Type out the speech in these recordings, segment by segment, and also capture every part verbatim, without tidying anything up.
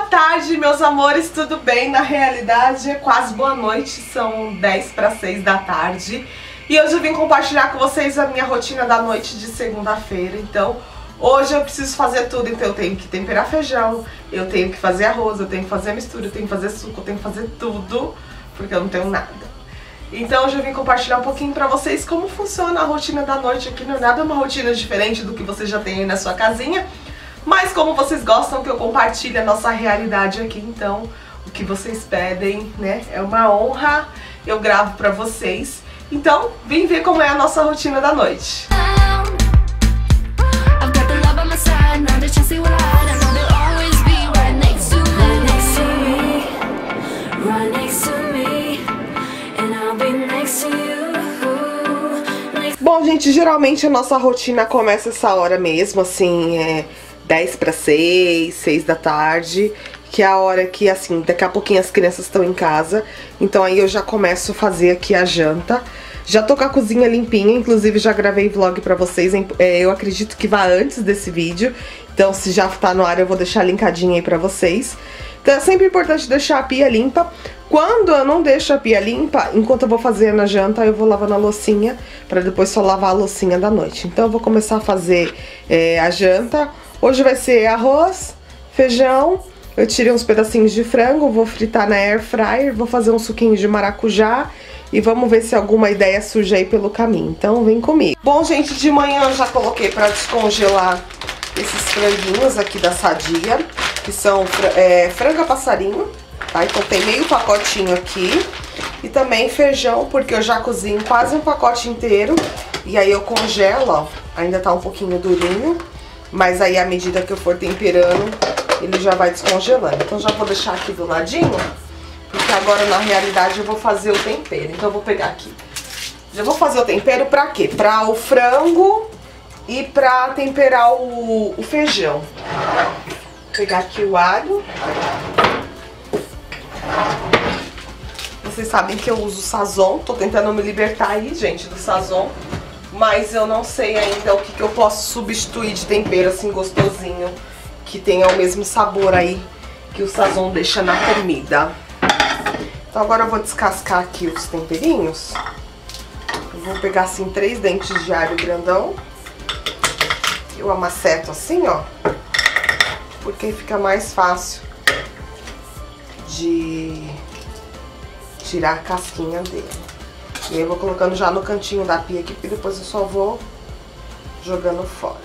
tarde, meus amores, tudo bem? Na realidade é quase boa noite, são dez para seis da tarde. E hoje eu vim compartilhar com vocês a minha rotina da noite de segunda-feira. Então, hoje eu preciso fazer tudo, então eu tenho que temperar feijão, eu tenho que fazer arroz, eu tenho que fazer mistura, eu tenho que fazer suco, eu tenho que fazer tudo, porque eu não tenho nada. Então hoje eu vim compartilhar um pouquinho pra vocês como funciona a rotina da noite aqui. Não é nada uma rotina diferente do que você já tem aí na sua casinha, mas como vocês gostam que eu compartilhe a nossa realidade aqui, então o que vocês pedem, né, é uma honra, eu gravo pra vocês. Então, vem ver como é a nossa rotina da noite. Bom, gente, geralmente a nossa rotina começa essa hora mesmo, assim, é dez para seis, seis da tarde, que é a hora que, assim, daqui a pouquinho as crianças estão em casa, então aí eu já começo a fazer aqui a janta. Já tô com a cozinha limpinha, inclusive já gravei vlog pra vocês, é, eu acredito que vá antes desse vídeo, então se já tá no ar eu vou deixar linkadinho aí pra vocês. Então é sempre importante deixar a pia limpa. Quando eu não deixo a pia limpa, enquanto eu vou fazer na janta, eu vou lavando a loucinha, pra depois só lavar a loucinha da noite. Então eu vou começar a fazer é, a janta. Hoje vai ser arroz, feijão, eu tirei uns pedacinhos de frango, vou fritar na air fryer, vou fazer um suquinho de maracujá e vamos ver se alguma ideia surge aí pelo caminho. Então vem comigo. Bom, gente, de manhã eu já coloquei pra descongelar esses franguinhos aqui da Sadia, que são é, frango a passarinho, tá? Então tem meio pacotinho aqui. E também feijão, porque eu já cozinho quase um pacote inteiro. E aí eu congelo, ó, ainda tá um pouquinho durinho, mas aí à medida que eu for temperando, ele já vai descongelando. Então já vou deixar aqui do ladinho, porque agora na realidade eu vou fazer o tempero. Então eu vou pegar aqui. Já vou fazer o tempero pra quê? Pra o frango e pra temperar o, o feijão. Vou pegar aqui o alho. Vocês sabem que eu uso Sazon. Tô tentando me libertar aí, gente, do Sazon. Mas eu não sei ainda o que, que eu posso substituir de tempero assim gostosinho, que tenha o mesmo sabor aí que o Sazon deixa na comida. Então agora eu vou descascar aqui os temperinhos. Eu vou pegar assim três dentes de alho grandão. Eu amaceto assim, ó, porque fica mais fácil de tirar a casquinha dele. E aí eu vou colocando já no cantinho da pia aqui, porque depois eu só vou jogando fora.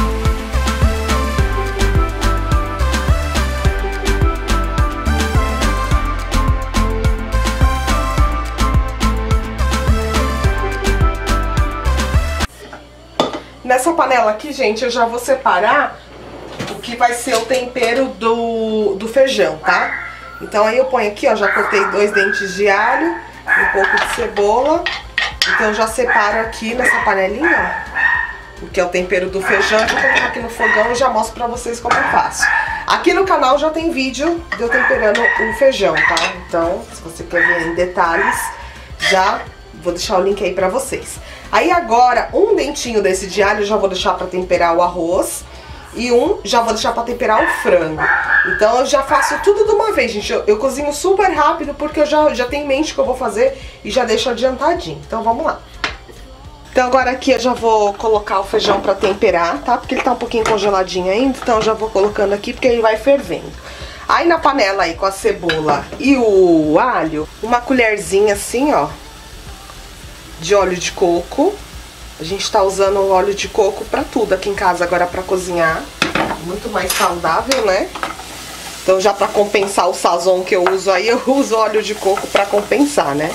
Nessa panela aqui, gente, eu já vou separar o que vai ser o tempero do, do feijão, tá? Então aí eu ponho aqui, ó, já cortei dois dentes de alho, um pouco de cebola. Então eu já separo aqui nessa panelinha, ó, o que é o tempero do feijão. Eu vou colocar aqui no fogão e já mostro pra vocês como eu faço. Aqui no canal já tem vídeo de eu temperando o feijão, tá? Então, se você quer ver em detalhes, já vou deixar o link aí pra vocês. Aí agora, um dentinho desse de alho eu já vou deixar pra temperar o arroz. E um já vou deixar pra temperar o frango. Então eu já faço tudo de uma vez, gente. Eu, eu cozinho super rápido porque eu já, já tenho em mente o que eu vou fazer e já deixo adiantadinho. Então vamos lá. Então agora aqui eu já vou colocar o feijão pra temperar, tá? Porque ele tá um pouquinho congeladinho ainda, então eu já vou colocando aqui porque ele vai fervendo. Aí na panela aí com a cebola e o alho, uma colherzinha assim, ó, de óleo de coco. A gente tá usando o óleo de coco pra tudo aqui em casa agora pra cozinhar. Muito mais saudável, né? Então já pra compensar o Sazon que eu uso aí, eu uso óleo de coco pra compensar, né?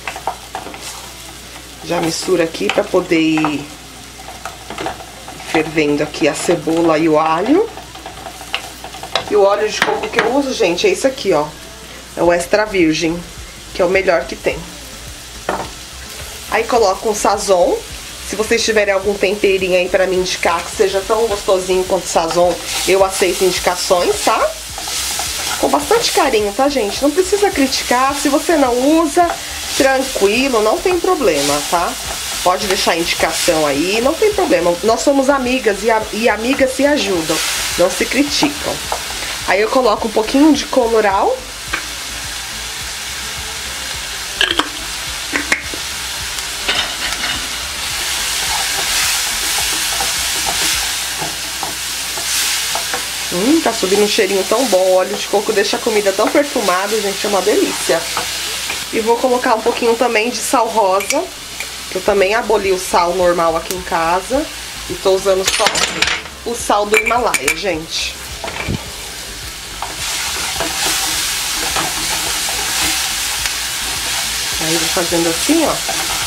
Já mistura aqui pra poder ir fervendo aqui a cebola e o alho. E o óleo de coco que eu uso, gente, é esse aqui, ó. É o extra virgem, que é o melhor que tem. Aí coloco um Sazon. Se vocês tiverem algum temperinho aí pra me indicar que seja tão gostosinho quanto o Sazon, eu aceito indicações, tá? Com bastante carinho, tá, gente? Não precisa criticar. Se você não usa, tranquilo, não tem problema, tá? Pode deixar indicação aí, não tem problema. Nós somos amigas e, a, e amigas se ajudam, não se criticam. Aí eu coloco um pouquinho de colorau. Hum, tá subindo um cheirinho tão bom. O óleo de coco deixa a comida tão perfumada, gente, é uma delícia. E vou colocar um pouquinho também de sal rosa, que eu também aboli o sal normal aqui em casa. E tô usando só o sal do Himalaia, gente. Aí vou fazendo assim, ó.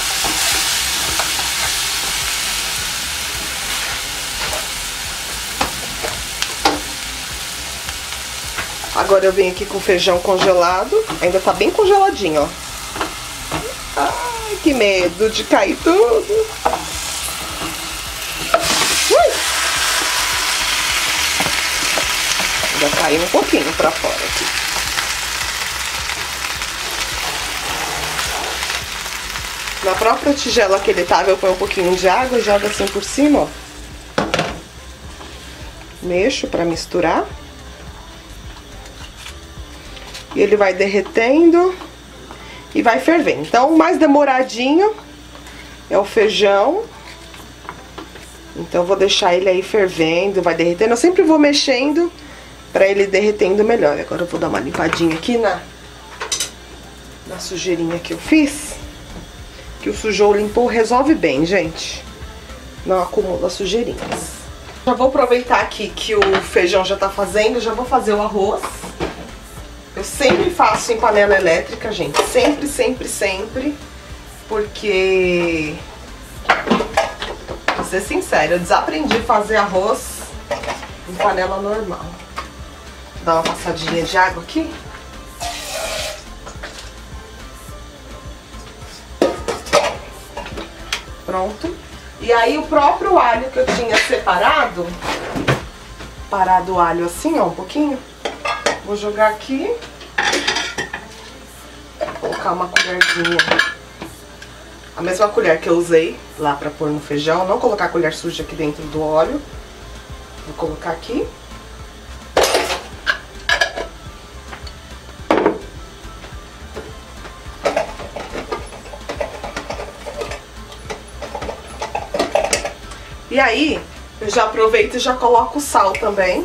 Agora eu venho aqui com o feijão congelado. Ainda tá bem congeladinho, ó. Ai, que medo de cair tudo. Ui! Ainda caiu um pouquinho pra fora aqui. Na própria tigela que ele tava, eu ponho um pouquinho de água e jogo assim por cima, ó. Mexo pra misturar. E ele vai derretendo e vai fervendo. Então, o mais demoradinho é o feijão. Então, eu vou deixar ele aí fervendo, vai derretendo. Eu sempre vou mexendo pra ele derretendo melhor. Agora eu vou dar uma limpadinha aqui na, na sujeirinha que eu fiz. Que o sujou, limpou, resolve bem, gente. Não acumula sujeirinhas. Já vou aproveitar aqui que o feijão já tá fazendo, já vou fazer o arroz. Eu sempre faço em panela elétrica, gente. Sempre, sempre, sempre. Porque, pra ser sincera, eu desaprendi a fazer arroz em panela normal. Vou dar uma passadinha de água aqui. Pronto. E aí o próprio alho que eu tinha separado, parado o alho assim, ó, um pouquinho. Vou jogar aqui. Vou colocar uma colherzinha. A mesma colher que eu usei lá pra pôr no feijão. Não colocar a colher suja aqui dentro do óleo. Vou colocar aqui. E aí, eu já aproveito e já coloco o sal também.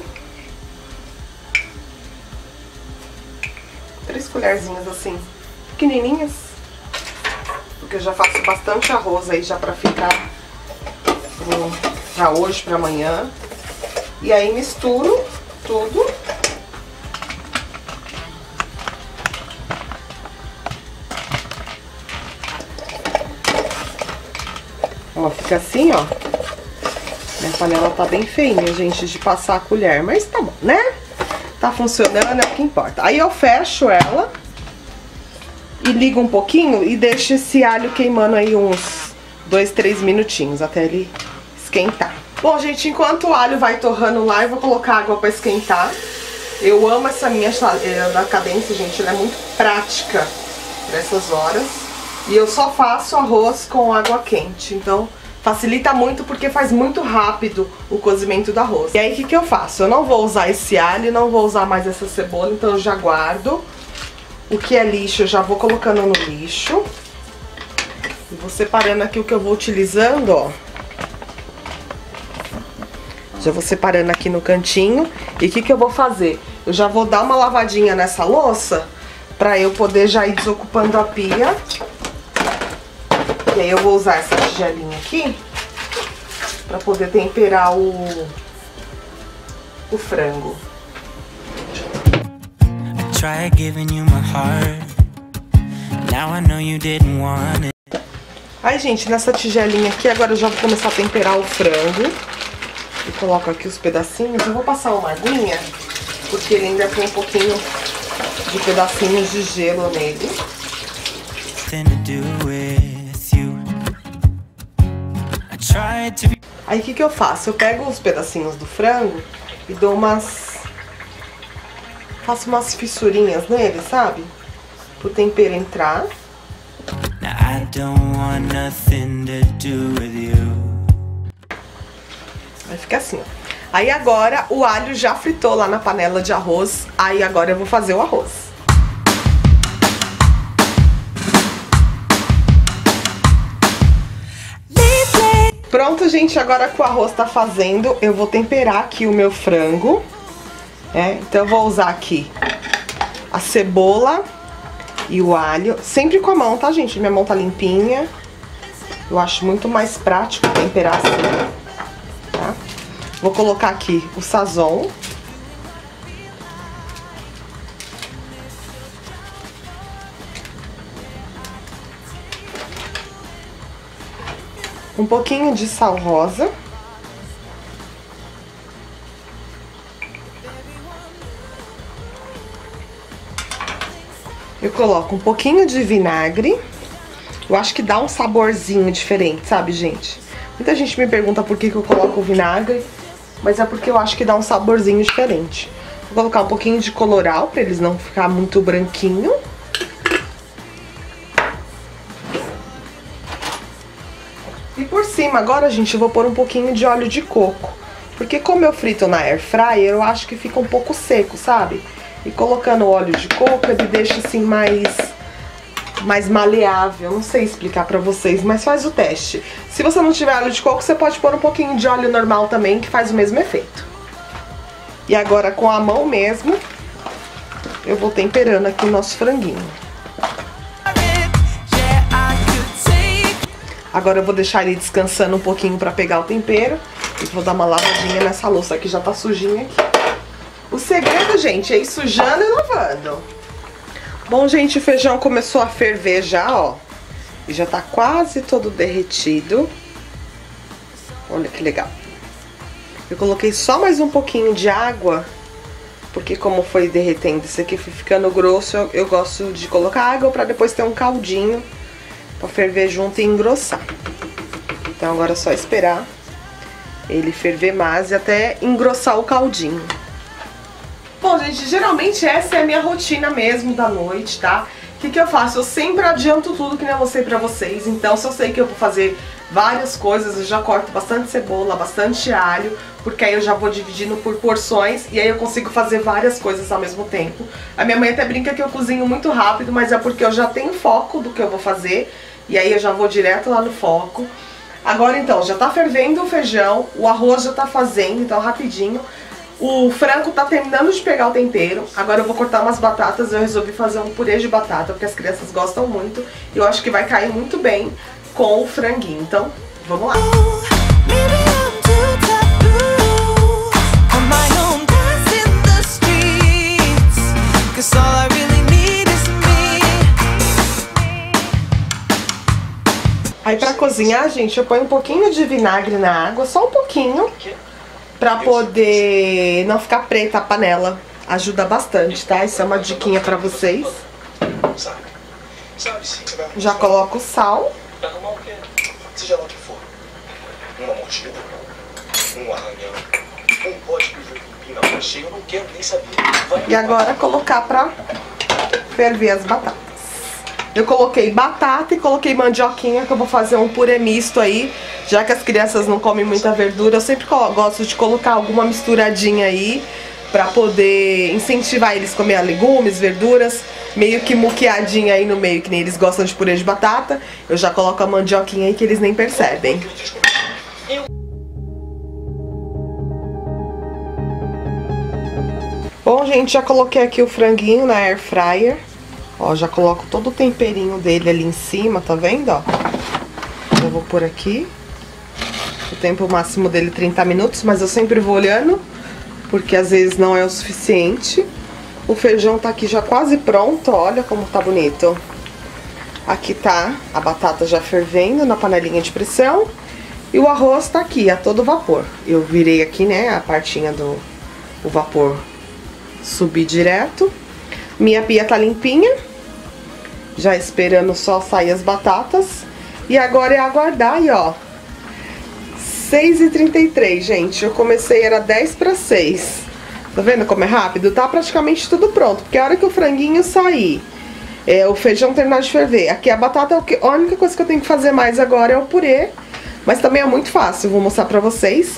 Três colherzinhas assim, pequenininhas. Porque eu já faço bastante arroz aí já pra ficar pro, pra hoje, pra amanhã. E aí misturo tudo. Ó, fica assim, ó. Minha panela tá bem feinha, gente, de passar a colher, mas tá bom, né? Tá funcionando, é o que importa. Aí eu fecho ela e ligo um pouquinho e deixo esse alho queimando aí uns dois, três minutinhos até ele esquentar. Bom, gente, enquanto o alho vai torrando lá, eu vou colocar água pra esquentar. Eu amo essa minha chaleira da Cadência, gente, ela é muito prática pra essas horas. E eu só faço arroz com água quente, então facilita muito porque faz muito rápido o cozimento do arroz. E aí o que que eu faço? Eu não vou usar esse alho, não vou usar mais essa cebola, então eu já guardo. O que é lixo eu já vou colocando no lixo. E vou separando aqui o que eu vou utilizando, ó. Já vou separando aqui no cantinho. E o que que eu vou fazer? Eu já vou dar uma lavadinha nessa louça pra eu poder já ir desocupando a pia. E aí eu vou usar essa tigelinha aqui pra poder temperar o, o frango. Aí, gente, nessa tigelinha aqui, agora eu já vou começar a temperar o frango. E coloco aqui os pedacinhos. Eu vou passar uma aguinha, porque ele ainda tem um pouquinho de pedacinhos de gelo nele. Aí o que que eu faço? Eu pego os pedacinhos do frango e dou umas... faço umas fissurinhas nele, sabe? Pro tempero entrar. Vai ficar assim, ó. Aí agora o alho já fritou lá na panela de arroz. Aí agora eu vou fazer o arroz. Pronto, gente, agora que o arroz tá fazendo, eu vou temperar aqui o meu frango. É, então eu vou usar aqui a cebola e o alho, sempre com a mão, tá, gente? Minha mão tá limpinha. Eu acho muito mais prático temperar assim, tá? Vou colocar aqui o sazon. Um pouquinho de sal rosa. Eu coloco um pouquinho de vinagre. Eu acho que dá um saborzinho diferente, sabe, gente? Muita gente me pergunta por que que eu coloco o vinagre, mas é porque eu acho que dá um saborzinho diferente. Vou colocar um pouquinho de colorau, pra eles não ficar muito branquinho. E por cima agora, gente, eu vou pôr um pouquinho de óleo de coco. Porque como eu frito na air fryer, eu acho que fica um pouco seco, sabe? E colocando óleo de coco, ele deixa assim mais, mais maleável. Não sei explicar pra vocês, mas faz o teste. Se você não tiver óleo de coco, você pode pôr um pouquinho de óleo normal também, que faz o mesmo efeito. E agora com a mão mesmo, eu vou temperando aqui o nosso franguinho. Agora eu vou deixar ele descansando um pouquinho pra pegar o tempero. E vou dar uma lavadinha nessa louça que já tá sujinha aqui. O segredo, gente, é ir sujando e lavando. Bom, gente, o feijão começou a ferver já, ó. E já tá quase todo derretido. Olha que legal. Eu coloquei só mais um pouquinho de água. Porque como foi derretendo, esse aqui foi ficando grosso, eu, eu gosto de colocar água pra depois ter um caldinho. Pra ferver junto e engrossar. Então agora é só esperar ele ferver mais e até engrossar o caldinho. Bom, gente, geralmente essa é a minha rotina mesmo da noite, tá? O que que eu faço? Eu sempre adianto tudo que nem eu mostrei pra vocês. Então, se eu sei que eu vou fazer várias coisas, eu já corto bastante cebola, bastante alho, porque aí eu já vou dividindo por porções e aí eu consigo fazer várias coisas ao mesmo tempo. A minha mãe até brinca que eu cozinho muito rápido, mas é porque eu já tenho foco do que eu vou fazer e aí eu já vou direto lá no foco. Agora então, já tá fervendo o feijão, o arroz já tá fazendo, então rapidinho. O frango tá terminando de pegar o tempero. Agora eu vou cortar umas batatas. Eu resolvi fazer um purê de batata, porque as crianças gostam muito. E eu acho que vai cair muito bem com o franguinho. Então, vamos lá. Aí pra cozinhar, gente, eu ponho um pouquinho de vinagre na água, só um pouquinho. Pra poder não ficar preta a panela. Ajuda bastante, tá? Isso é uma diquinha pra vocês. Já coloco o sal. Seja lá o que for. Uma mordida, um arranhão, um pote de pepino cheio, eu não quero nem saber. E agora colocar pra ferver as batatas. Eu coloquei batata e coloquei mandioquinha, que eu vou fazer um purê misto aí. Já que as crianças não comem muita verdura, eu sempre gosto de colocar alguma misturadinha aí, pra poder incentivar eles a comer legumes, verduras, meio que muqueadinha aí no meio, que nem eles gostam de purê de batata. Eu já coloco a mandioquinha aí que eles nem percebem. Bom, gente, já coloquei aqui o franguinho na air fryer. Ó, já coloco todo o temperinho dele ali em cima, tá vendo, ó? Eu vou pôr aqui. O tempo máximo dele trinta minutos, mas eu sempre vou olhando, porque às vezes não é o suficiente. O feijão tá aqui já quase pronto, olha como tá bonito. Aqui tá a batata já fervendo na panelinha de pressão. E o arroz tá aqui, a todo vapor. Eu virei aqui, né, a partinha do o vapor subir direto. Minha pia tá limpinha, já esperando só sair as batatas. E agora é aguardar aí, ó. seis e trinta e três, gente. Eu comecei, era dez para seis. Tá vendo como é rápido? Tá praticamente tudo pronto, porque a hora que o franguinho sair, é, o feijão terminar de ferver. Aqui a batata, a única coisa que eu tenho que fazer mais agora é o purê. Mas também é muito fácil, vou mostrar pra vocês.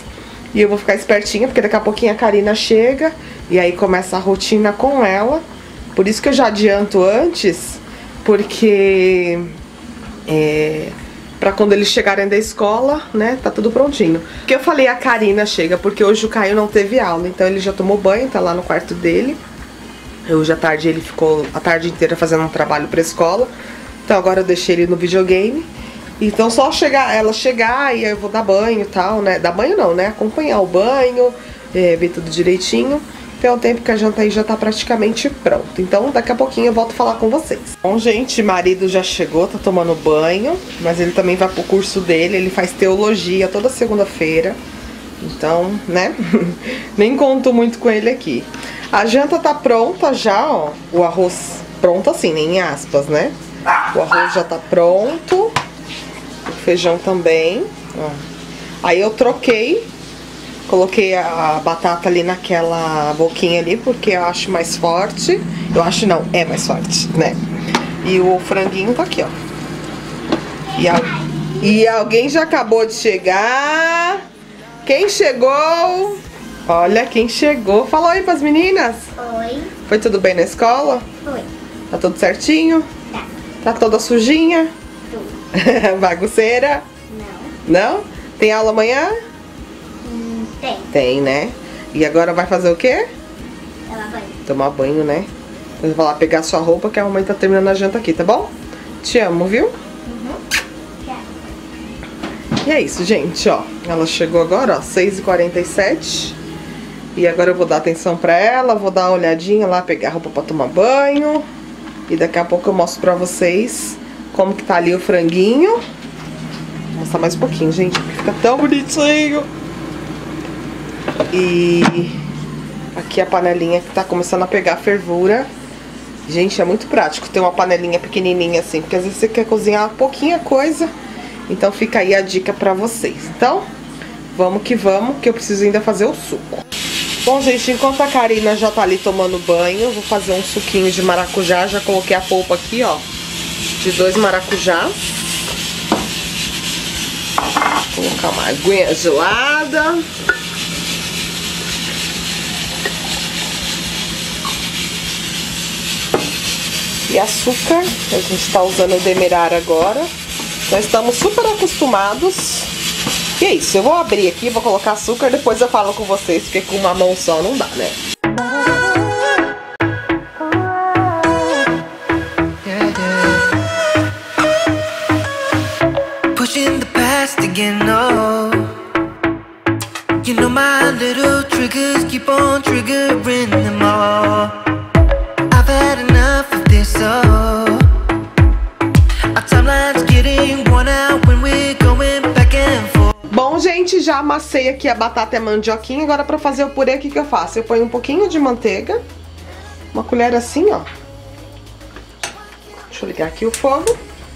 E eu vou ficar espertinha, porque daqui a pouquinho a Karina chega. E aí começa a rotina com ela. Por isso que eu já adianto antes. Porque... É... Pra quando eles chegarem da escola, né, tá tudo prontinho. Porque eu falei a Karina chega, porque hoje o Caio não teve aula. Então ele já tomou banho, tá lá no quarto dele. Hoje à tarde ele ficou a tarde inteira fazendo um trabalho pra escola. Então agora eu deixei ele no videogame. Então só chegar, ela chegar e eu vou dar banho e tal, né? Dar banho não, né? Acompanhar o banho, é, ver tudo direitinho. Então é o tempo que a janta aí já tá praticamente pronto. Então daqui a pouquinho eu volto a falar com vocês. Bom, gente, marido já chegou, tá tomando banho. Mas ele também vai pro curso dele, ele faz teologia toda segunda-feira. Então, né? Nem conto muito com ele aqui. A janta tá pronta já, ó. O arroz pronto assim, nem em aspas, né? O arroz já tá pronto. O feijão também, ó. Aí eu troquei. Coloquei a batata ali naquela boquinha ali, porque eu acho mais forte. Eu acho não, é mais forte, né? E o franguinho tá aqui, ó. E, a... e alguém já acabou de chegar. Quem chegou? Olha quem chegou. Fala oi pras meninas. Oi. Foi tudo bem na escola? Foi. Tá tudo certinho? Tá. Tá toda sujinha? Tudo. Bagunceira? Não. Não? Tem aula amanhã? Hum, tem. Tem, né? E agora vai fazer o quê? Ela vai. Tomar banho, né? Eu vou lá pegar sua roupa, que a mamãe tá terminando a janta aqui, tá bom? Te amo, viu? Uhum. Já. E é isso, gente, ó. Ela chegou agora, ó, seis e quarenta e sete. E agora eu vou dar atenção pra ela, vou dar uma olhadinha lá, pegar a roupa pra tomar banho. E daqui a pouco eu mostro pra vocês como que tá ali o franguinho. Vou mostrar mais um pouquinho, gente, porque fica tão bonitinho. E aqui a panelinha que tá começando a pegar fervura. Gente, é muito prático ter uma panelinha pequenininha assim, porque às vezes você quer cozinhar pouquinha coisa. Então fica aí a dica pra vocês. Então, vamos que vamos, que eu preciso ainda fazer o suco. Bom, gente, enquanto a Karina já tá ali tomando banho, eu vou fazer um suquinho de maracujá. Já coloquei a polpa aqui, ó, de dois maracujás. Vou colocar uma aguinha gelada. E açúcar, a gente tá usando o Demerara agora. Nós estamos super acostumados. E é isso, eu vou abrir aqui, vou colocar açúcar, depois eu falo com vocês, porque com uma mão só não dá, né? Pushing the past again, no. You know my little triggers keep on triggering them all. I've had enough of this, oh. Our timeline's getting worn out when we're going back and forth. Bom, gente, já amassei aqui a batata e a mandioquinha. Agora pra fazer o purê, o que que eu faço? Eu ponho um pouquinho de manteiga. Uma colher assim, ó. Deixa eu ligar aqui o fogo.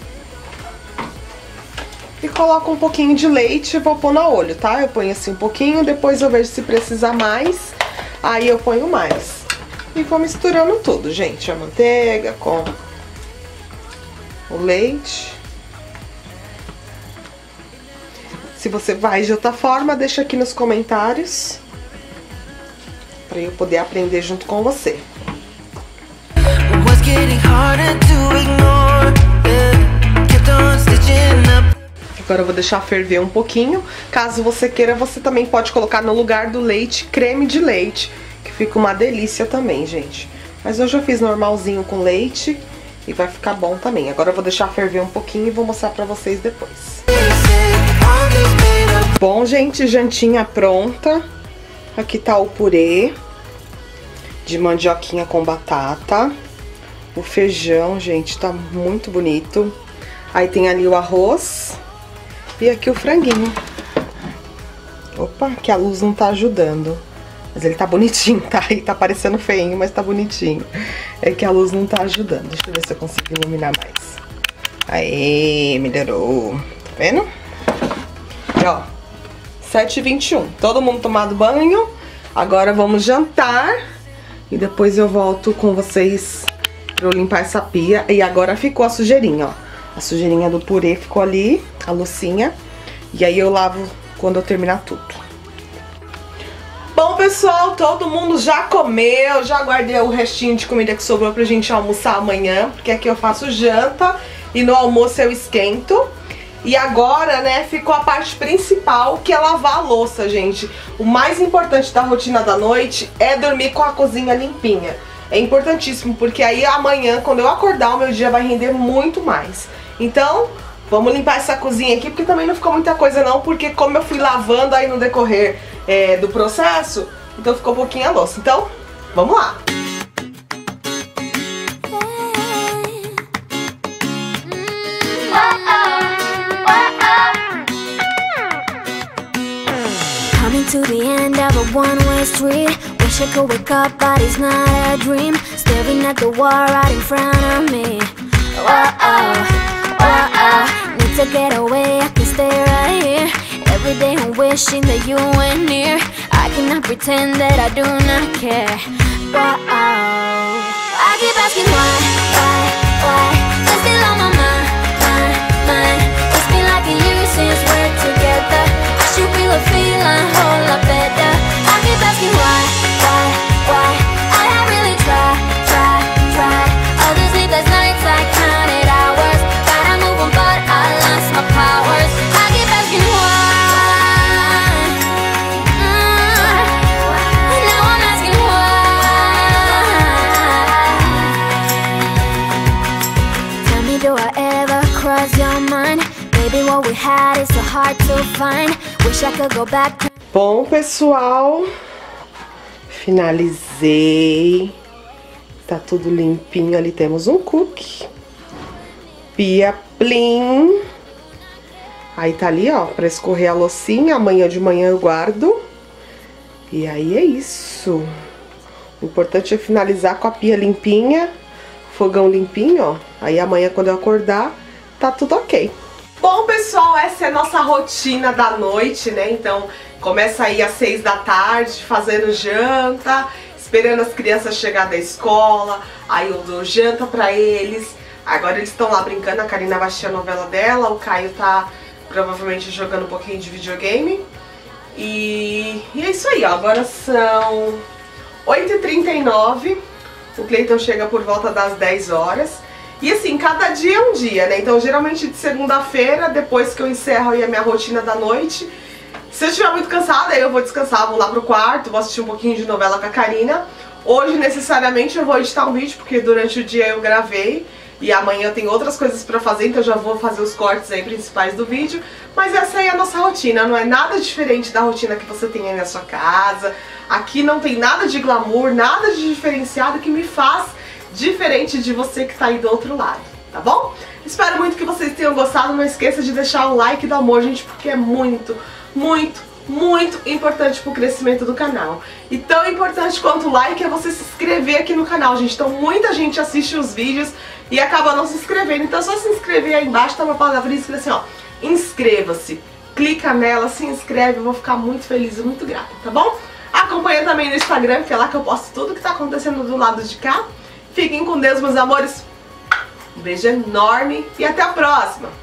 E coloco um pouquinho de leite e vou pôr no olho, tá? Eu ponho assim um pouquinho, depois eu vejo se precisar mais. Aí eu ponho mais. E vou misturando tudo, gente. A manteiga com o leite. Se você vai de outra forma, deixa aqui nos comentários. Pra eu poder aprender junto com você. Agora eu vou deixar ferver um pouquinho. Caso você queira, você também pode colocar no lugar do leite creme de leite, que fica uma delícia também, gente. Mas hoje eu fiz normalzinho com leite e vai ficar bom também. Agora eu vou deixar ferver um pouquinho e vou mostrar pra vocês depois. Bom, gente, jantinha pronta. Aqui tá o purê de mandioquinha com batata. O feijão, gente, tá muito bonito. Aí tem ali o arroz. E aqui o franguinho. Opa, que a luz não tá ajudando. Mas ele tá bonitinho, tá? E tá parecendo feinho, mas tá bonitinho. É que a luz não tá ajudando. Deixa eu ver se eu consigo iluminar mais. Aê, melhorou. Tá vendo? E ó, sete e vinte e um. Todo mundo tomado banho. Agora vamos jantar. E depois eu volto com vocês pra eu limpar essa pia. E agora ficou a sujeirinha, ó. A sujeirinha do purê ficou ali, a loucinha. E aí eu lavo quando eu terminar tudo. pessoal, todo mundo já comeu, já guardei o restinho de comida que sobrou pra gente almoçar amanhã, porque aqui eu faço janta e no almoço eu esquento. E agora, né, ficou a parte principal, que é lavar a louça, gente. O mais importante da rotina da noite é dormir com a cozinha limpinha. É importantíssimo, porque aí amanhã, quando eu acordar, o meu dia vai render muito mais. Então, vamos limpar essa cozinha aqui, porque também não ficou muita coisa não, porque como eu fui lavando aí no decorrer é, do processo, então ficou pouquinho a louça. Então, vamos lá! To the end of a one-way street. Wish I could wake up, but it's not a dream. Staring at the wall right in front of me. Whoa-oh, whoa-oh. Need to get away, I can stay right here. Every day I'm wishing that you were near. I cannot pretend that I do not care. Whoa-oh. I keep asking why, why, why. You're still on my mind, mind, mind. It's been like a year since we're together. I should feel a feeling whole lot better. I keep asking why, why, why. I have really tried, tried, tried. All these sleepless nights I counted hours. Gotta move on but I lost my powers. I keep asking why, mm, and now I'm asking why. Tell me, do I ever cross your mind? Baby, what we had is so hard to find. Wish I could go back to... Bom, pessoal, finalizei. Tá tudo limpinho. Ali temos um cookie. Pia Plim. Aí tá ali, ó, pra escorrer a loucinha. Amanhã de manhã eu guardo. E aí é isso. O importante é finalizar com a pia limpinha. Fogão limpinho, ó. Aí amanhã quando eu acordar, tá tudo ok. Bom, pessoal, essa é a nossa rotina da noite, né? Então, começa aí às seis da tarde, fazendo janta, esperando as crianças chegar da escola, aí eu dou janta pra eles. Agora eles estão lá brincando, a Karina vai assistir a novela dela, o Caio tá provavelmente jogando um pouquinho de videogame. E, e é isso aí, ó. Agora são oito e trinta e nove, o Cleiton chega por volta das dez horas. E assim, cada dia é um dia, né? Então geralmente de segunda-feira, depois que eu encerro aí a minha rotina da noite, se eu estiver muito cansada, aí eu vou descansar, vou lá pro quarto, vou assistir um pouquinho de novela com a Karina. Hoje necessariamente eu vou editar um vídeo, porque durante o dia eu gravei e amanhã eu tenho outras coisas pra fazer, então eu já vou fazer os cortes aí principais do vídeo. Mas essa aí é a nossa rotina, não é nada diferente da rotina que você tem aí na sua casa. Aqui não tem nada de glamour, nada de diferenciado que me faz diferente de você que tá aí do outro lado, tá bom? Espero muito que vocês tenham gostado. Não esqueça de deixar o like do amor, gente, porque é muito, muito, muito importante pro crescimento do canal. E tão importante quanto o like é você se inscrever aqui no canal, gente. Então muita gente assiste os vídeos e acaba não se inscrevendo. Então é só se inscrever aí embaixo, tá uma palavrinha escrita assim, ó, inscreva-se. Clica nela, se inscreve, eu vou ficar muito feliz e muito grata, tá bom? Acompanha também no Instagram, que é lá que eu posto tudo que tá acontecendo do lado de cá. Fiquem com Deus, meus amores. Um beijo enorme e até a próxima.